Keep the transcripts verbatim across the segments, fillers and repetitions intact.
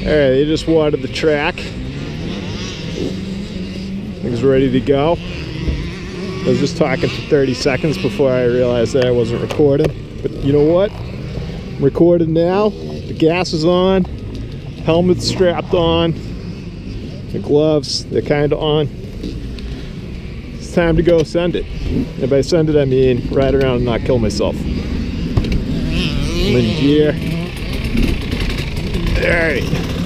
Alright, they just watered the track. Things ready to go. I was just talking for thirty seconds before I realized that I wasn't recording. But you know what? I'm recording now. The gas is on. Helmet's strapped on. The gloves, they're kind of on. It's time to go send it. And by send it, I mean ride around and not kill myself. I'm in gear. Alright.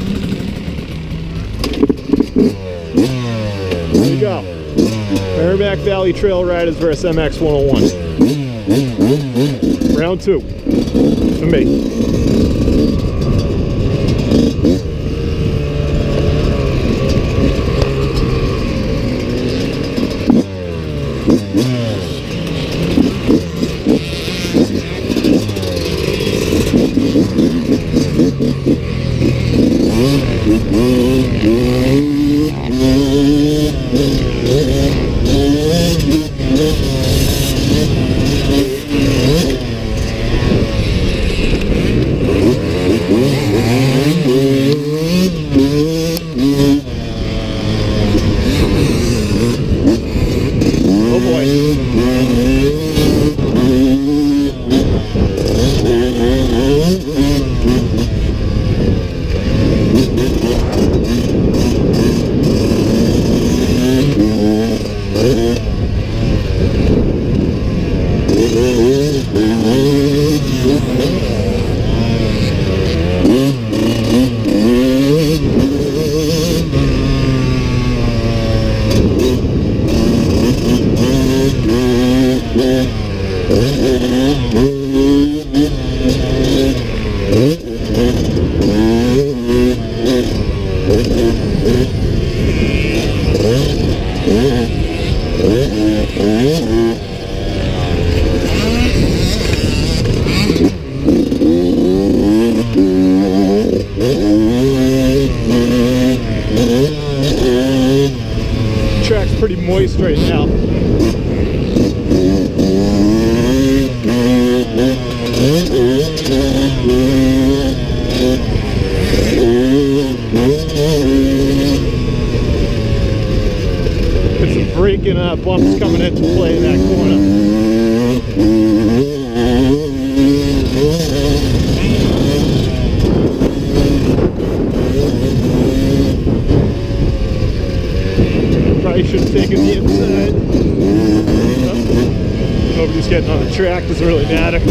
Here we go. Merrimack Valley Trail Riders versus M X one oh one. Round two. For me. Track's pretty moist right now. It's some braking uh, bumps coming into play in that corner. Probably should have taken the inside. Nobody's getting on the track, doesn't really matter.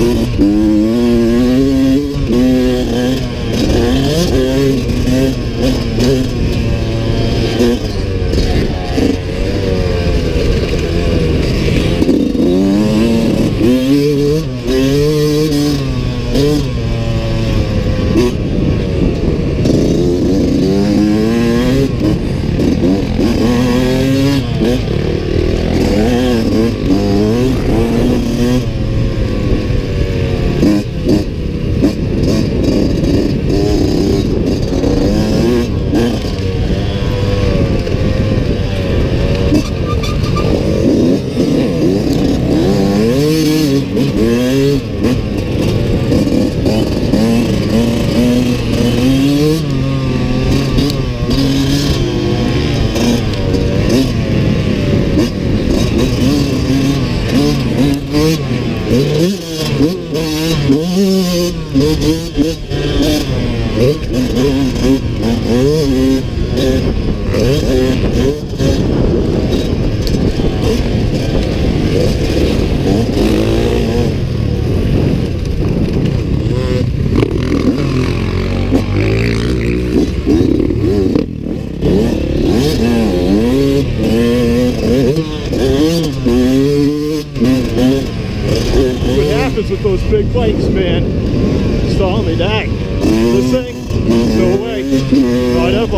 With those big bikes, man, stalling me down. This thing, no way, not ever.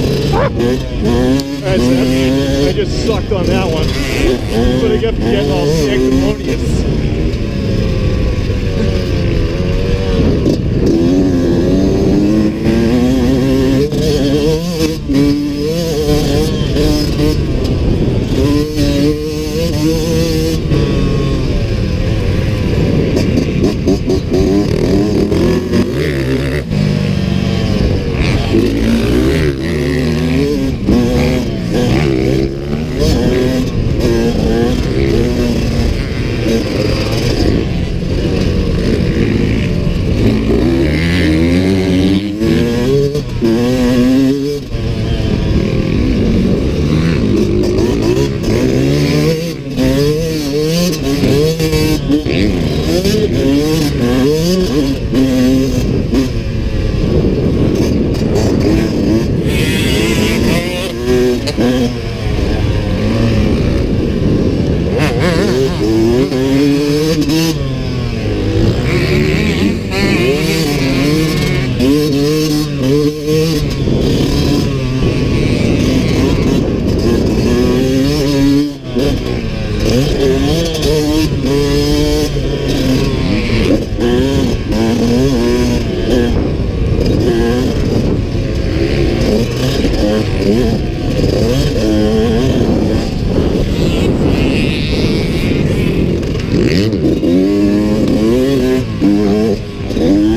Alright, so I just sucked on that one. But I get for getting all sanctimonious. Yeah.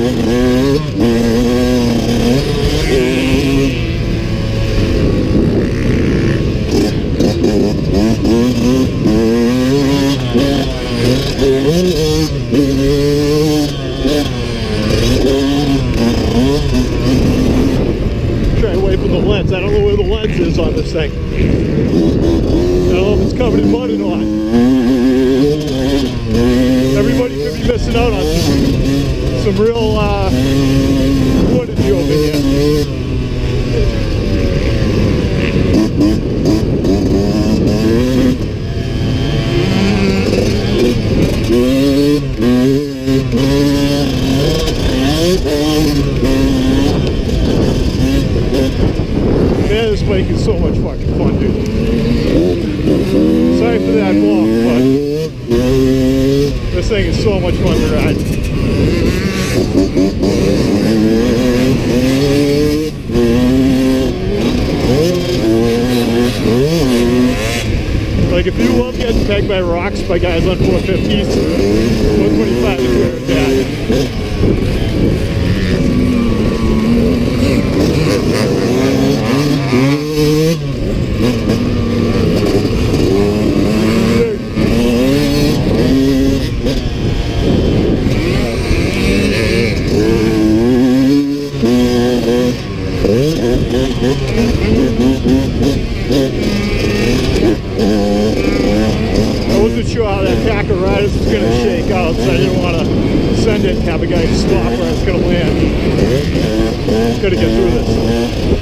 Try away from the lens. I don't know where the lens is on this thing. I don't know if it's covered in mud or not. Everybody could be missing out on some, some real uh, footage over here. Man, this bike is so much fucking fun, dude. Sorry for that walk, but this thing is so much fun to ride. Like, if you love getting pegged by rocks by guys on four fifties, one twenty-five is where it's at. I wasn't sure how that pack of riders was going to shake out, so I didn't want to send it and have a guy stop where I was going to land. Got to get through this.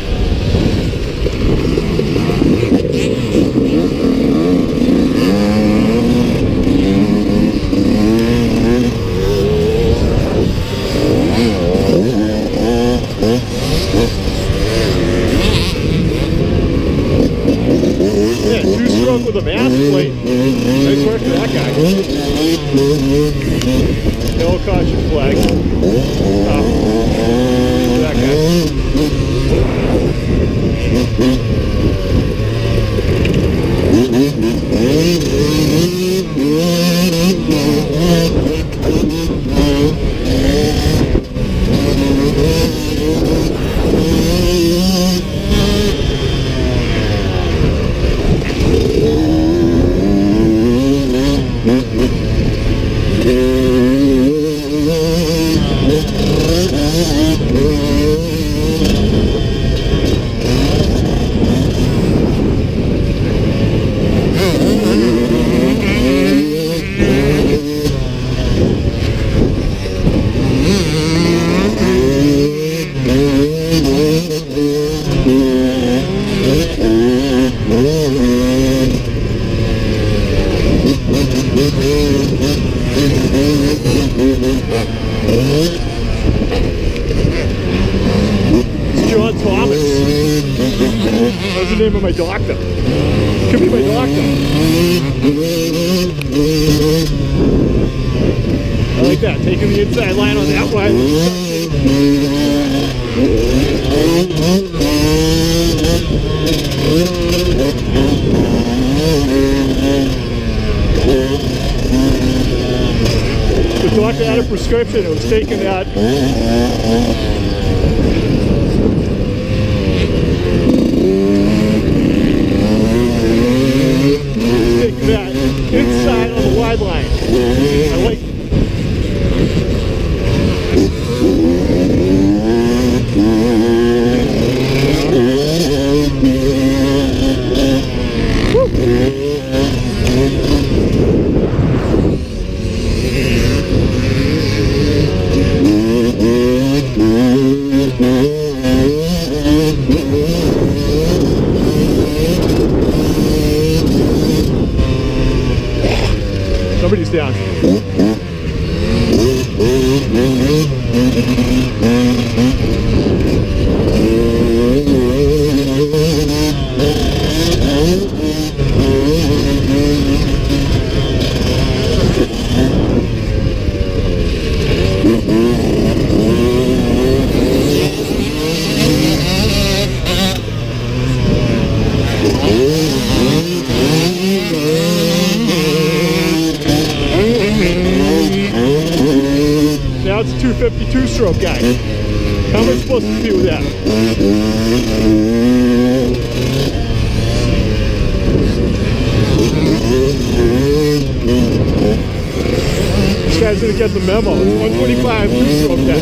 Yeah, two-stroke with a mass plate. Nice work for that guy. No caution flag. Oh, that guy. John Thomas. That's the name of my doctor. Could be my doctor. I like that. Taking the inside line on that one. The doctor had a prescription. It was taking that. Taking that inside on the wide line. I like it. Somebody's down. two-stroke guy. How am I supposed to do that? This guy's gonna get the memo. It's one twenty-five two-stroke guy.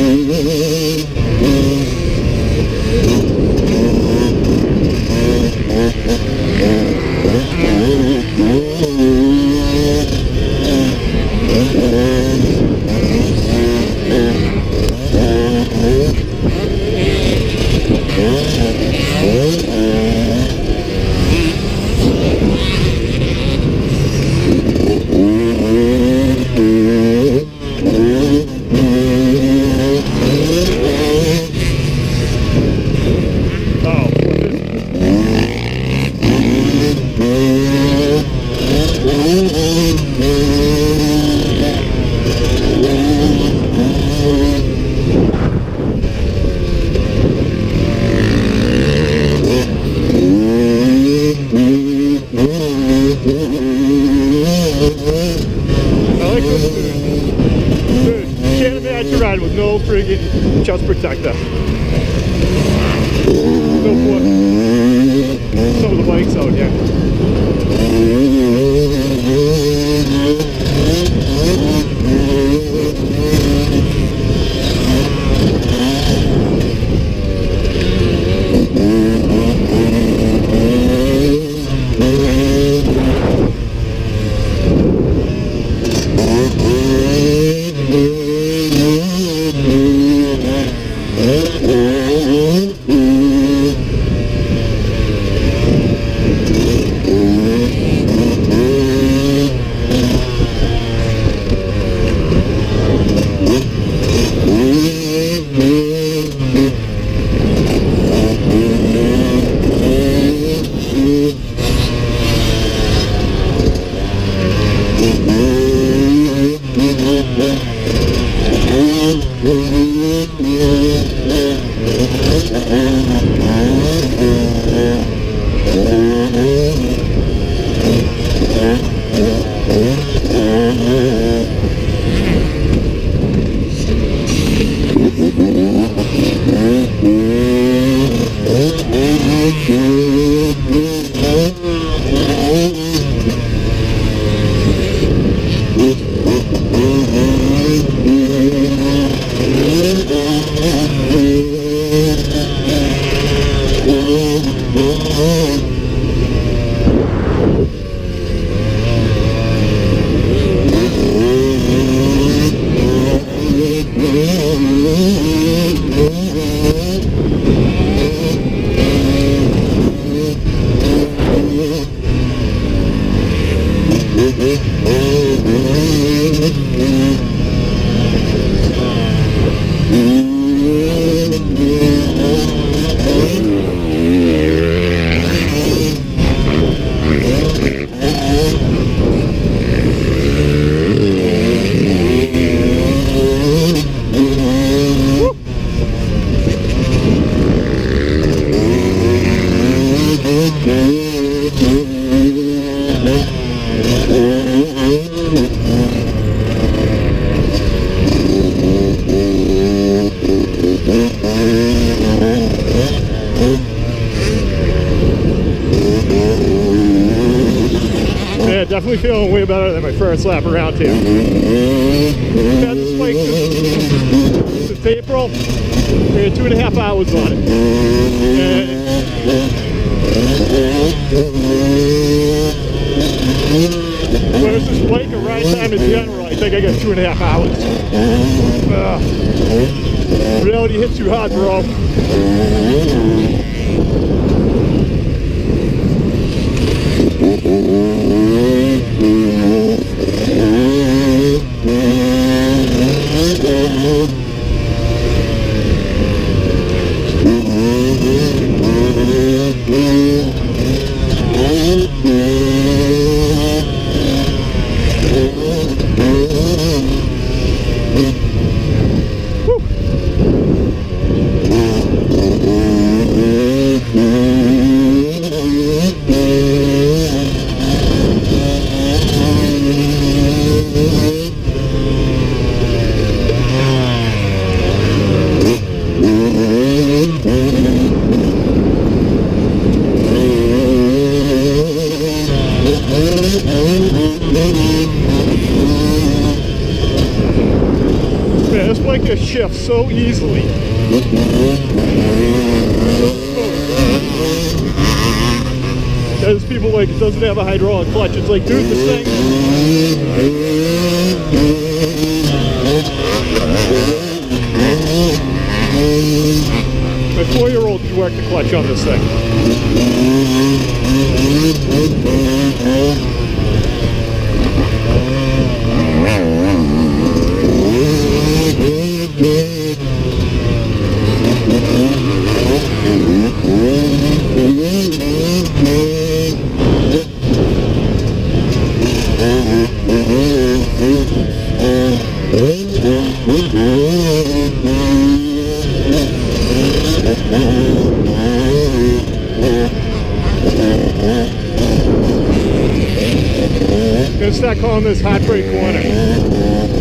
With no friggin' chest protector. No more. Some of the bikes out here. Yeah, definitely feeling way better than my first lap around here. I've had this bike since, since April. We had two and a half hours on it. And when it's this bike a ride time in general, I think I got two and a half hours. Uh, reality hits you hard, bro. Woo. so easily. There's people like, it doesn't have a hydraulic clutch. It's like, dude, this thing. My four-year-old can work the clutch on this thing. I'm gonna start calling this Heartbreak Corner.